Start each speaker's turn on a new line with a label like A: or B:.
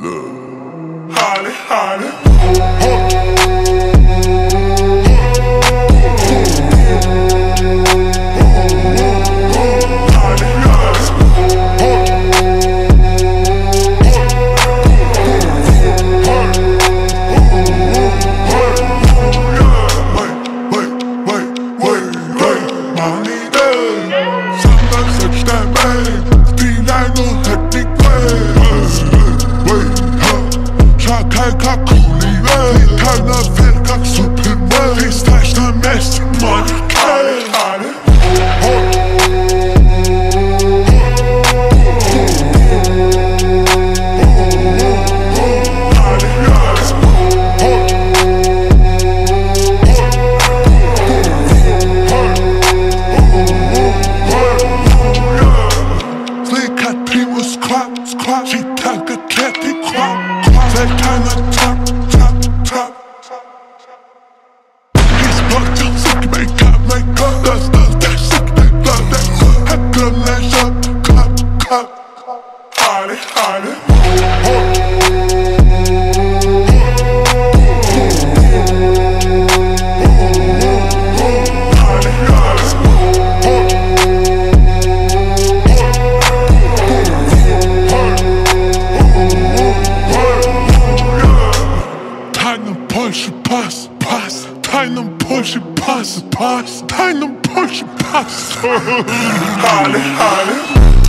A: love. Holly, Holly. She tank a cat, he crop, that kind of top. He's blocked to sick, make up, that's that sick, that I come lash up, clap. Holly, Holly. Deinem Porsche Pass, deinem Porsche Pass. Holly, Holly.